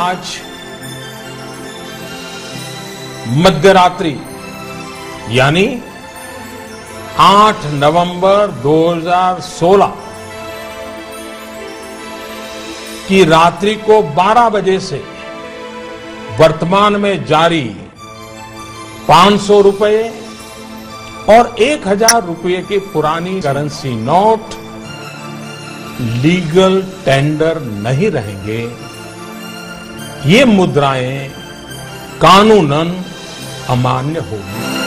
आज मध्यरात्रि यानी 8 नवंबर 2016 की रात्रि को 12 बजे से वर्तमान में जारी 500 रुपए और 1000 रुपए की पुरानी करेंसी नोट लीगल टेंडर नहीं रहेंगे। ये मुद्राएं कानूनन अमान्य होगी।